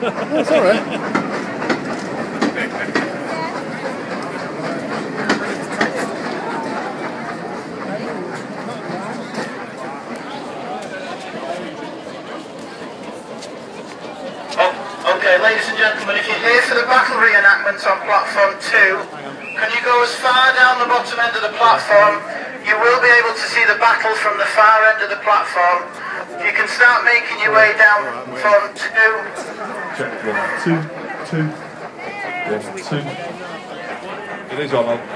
That's all right. Okay, ladies and gentlemen, if you're here for the battle reenactment on platform 2, can you go as far down the bottom end of the platform? You will be able to see the battle from the far end of the platform. If you can start making your way down from 2. Check 1, 2, 2. 1, 2. It is on.